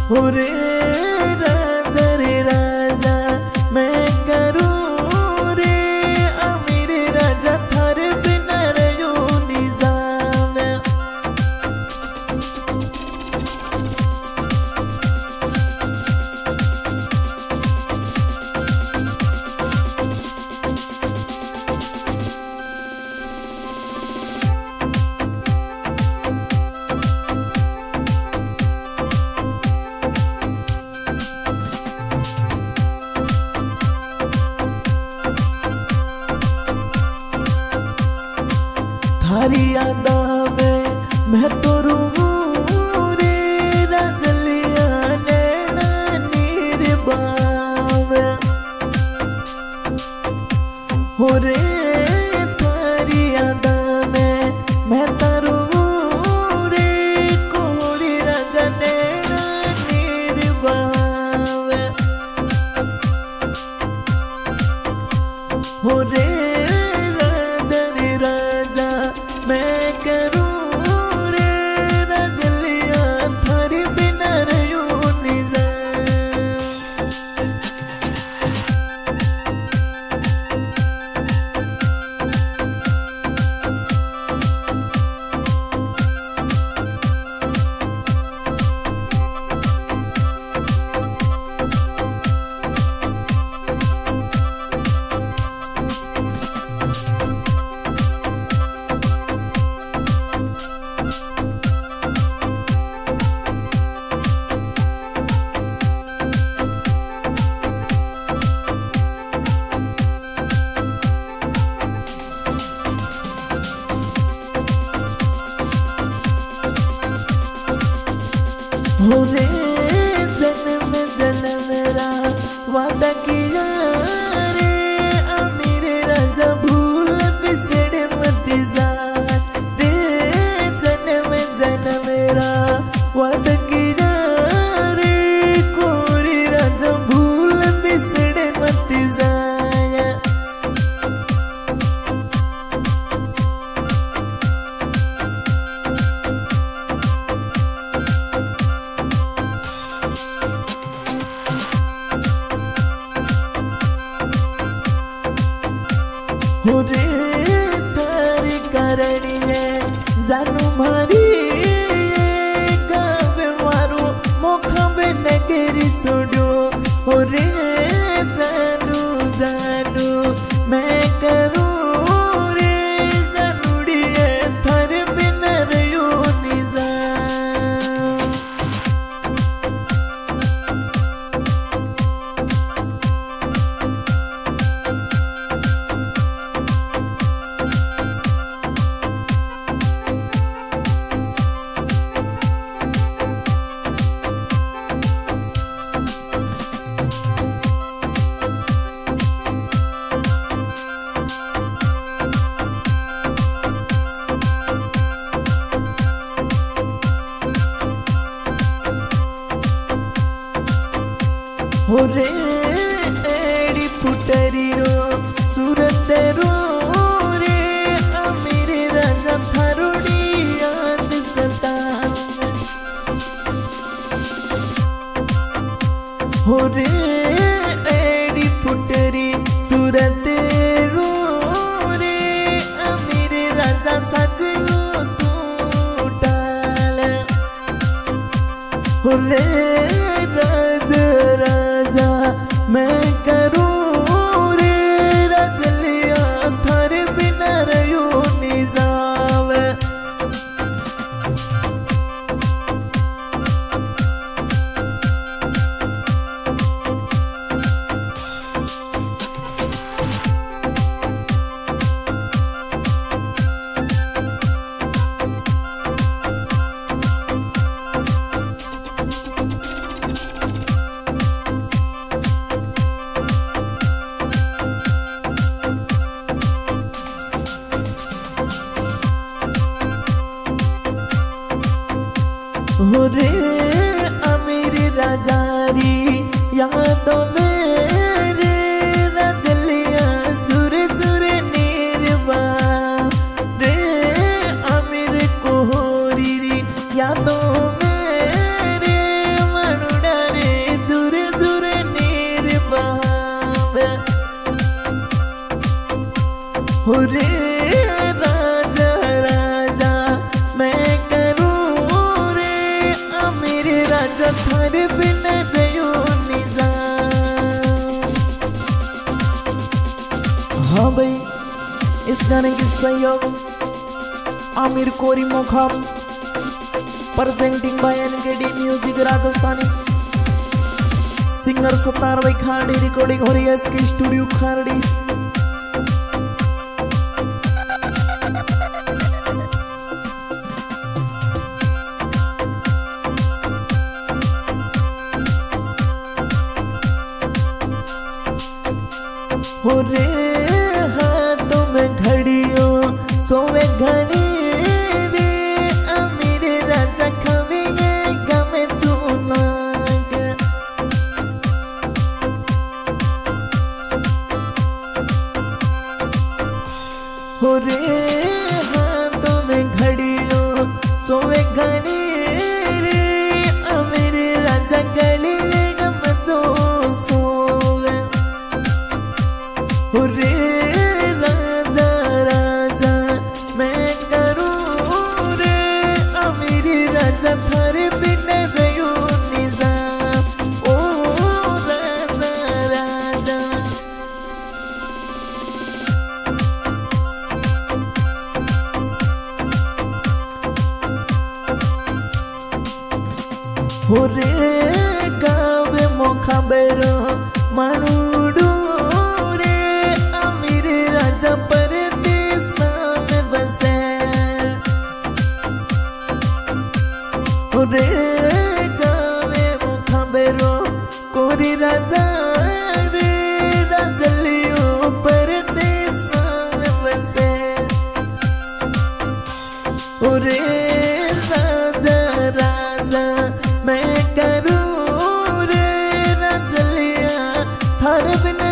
हो रे राजा मैं करूँ रे अमीर राजा थारे बिना रयो निजाम। थारी यादा में मैं तो रूं रे राजलिया नैना नीर बावे। हो रे थारी यादा में मैं तो रूं रे कोरी राजा नैना नीर बावे। हो रे मैं करूँ रे राजलिया थारे बिना रयो निजाम। हो रे जन्म जन्म रा वादा किया रे अमीर राजा भूल बिसड़ मत जा रे। जन्म जन्म रा वादा किया रे कोरी राजा भूल बिसड़ मत जाया। हो रे थारी करणी है जानू मारी गावे मारो मोखबे नगरी सोडो। हो रे जानू जानू मैं करूँ रे जानूड़ी है थारे बिना रयो निजाम। हो रे एड़ी फुटरी रो सूरत रो रे अमीर राजा थारोड़ी याद सता। हो रे एड़ी फुटरी सूरत रो रे अमीर राजा सजलो तू टाल। हो रे राजा मैं करूँ रे राजलिया थारे बिना रयो निजाम। हो रे अमीर राजारी यादों में रे राजलिया जुर जुर नीरवा रे अमीर कोहरी यादों में रे मनुड़ा थारे बिना रहो निजाम। हाँ भाई, इस गाने की सहयोग Aamir Kori Mokham, presenting by NKD music Rajasthani, singer Sattar Bhai Kharadi, recording हो रही है इसके स्टूडियो खारडी। हो रे हाथों में घड़ियों सोवे घड़ी रे, अमीर राजा खवे गम तू नाग। हो रे हाथों में घड़ियों सोवे घड़ी रे, अमीर राजा गली गम तो सोवे। हो रे राजा राजा मैं करूँ रे, अमीर राजा थारे बिना रहो निजाम। ओ राजा राजा हो रे गावे मोखा बेरो मानुडू रे, अमीर राजा परदेस में बसे। हो रे गावे मोखा बेरो कोरी राजा रे, राजलियो परदेस में बसे। हो रे राजा राजा मैं करूँ रे, राजलिया थारे बिना